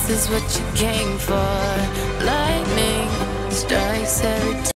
is what you came for. Lightning strikes every time.